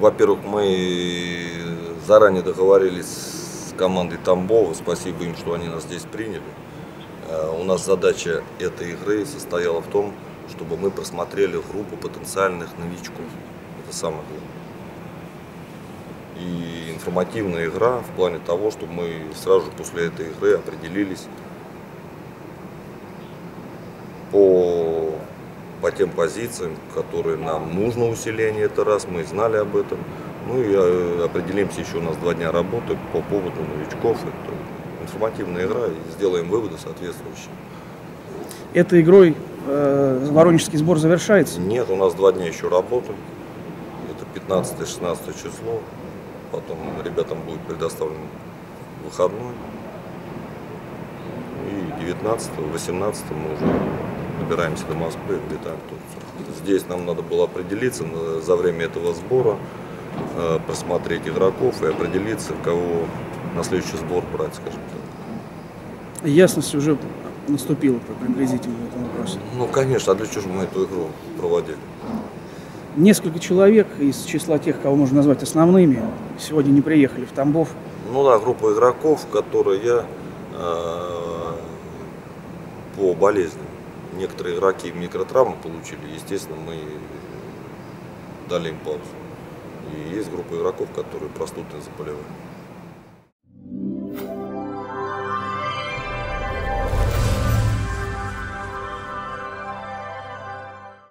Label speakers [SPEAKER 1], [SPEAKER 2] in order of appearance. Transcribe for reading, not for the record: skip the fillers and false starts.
[SPEAKER 1] во-первых, мы заранее договорились с командой Тамбова, спасибо им, что они нас здесь приняли. У нас задача этой игры состояла в том, чтобы мы просмотрели группу потенциальных новичков. Это самое главное. И информативная игра в плане того, чтобы мы сразу же после этой игры определились по тем позициям, которые нам нужно усиление, это раз, мы знали об этом. Ну и определимся, еще у нас 2 дня работы по поводу новичков. Это информативная игра, и сделаем выводы соответствующие.
[SPEAKER 2] Этой игрой воронежский сбор завершается?
[SPEAKER 1] Нет, у нас 2 дня еще работы. Это 15-16 число. Потом ребятам будет предоставлен выходной. И 19-18 мы уже добираемся до Москвы и вылетаем в Турцию. Здесь нам надо было определиться за время этого сбора, просмотреть игроков и определиться, кого на следующий сбор брать, скажем так.
[SPEAKER 2] Ясность уже наступила приблизительно в этом вопросе.
[SPEAKER 1] Ну, конечно, а для чего же мы эту игру проводили?
[SPEAKER 2] Несколько человек из числа тех, кого можно назвать основными, сегодня не приехали в Тамбов.
[SPEAKER 1] Ну да, группа игроков, которые по болезни. Некоторые игроки микротравмы получили, естественно, мы дали им паузу. И есть группа игроков, которые простудные заболевания.